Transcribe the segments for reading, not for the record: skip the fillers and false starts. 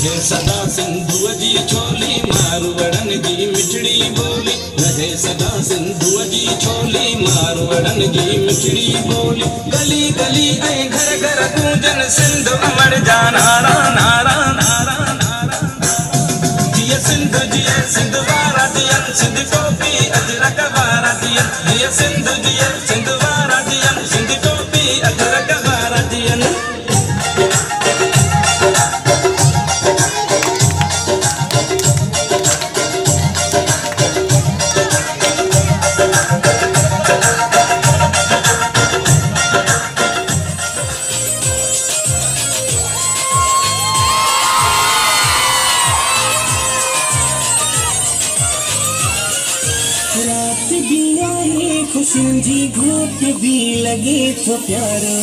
रहे सदा सिंधु जी छोली मारवड़न जी मिठड़ी बोली रहे सदा सिंधु जी छोली मारवड़न जी मिठड़ी बोली गली गली ऐ घर घर गूंजन सिंधु अमर जा नारा नारा नारा नारा जिया सिंधु वारा जियन सिंध टोपी अजरक वारा जियन जिया सिंधु वारा जियन सिंध टोपी अजरक वारा जियन रात भी आए खुशियों जी घूट भी लगे तो प्यारो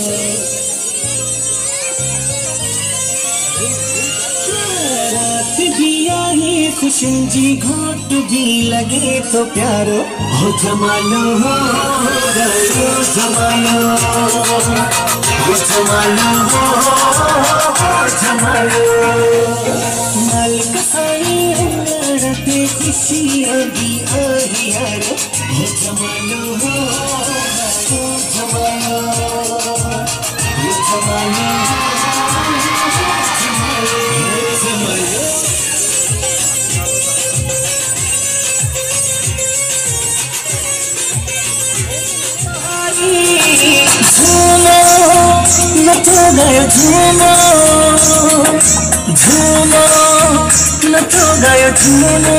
रात भी आए खुशियों जी घूट भी लगे तो प्यारो हो जमालो हो जमालो हो जमालो हो जमालो माल कसाई रते खुशी अभी आई यार हो जमालो हो जमालो हो जमालो झूमो नचो गयो झूमो झूमो नचो गयो झूमो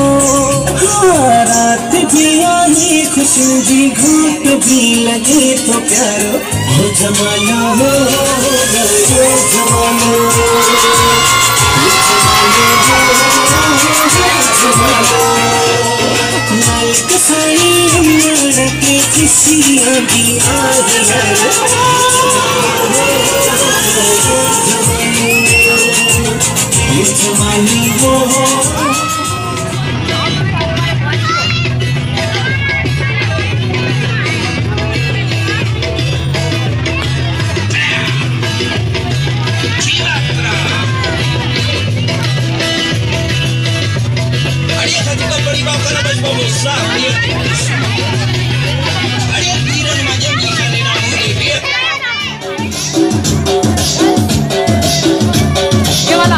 रात भी आई खुशियों जी घूट भी लगे तो प्यारो हो जमालो हो जमालो मालिक साई के किसी भी जमाली वो बड़ी बात करना बस बहुत गुस्सा अरे वीरन मजे की खाने ना मुझे ये वाला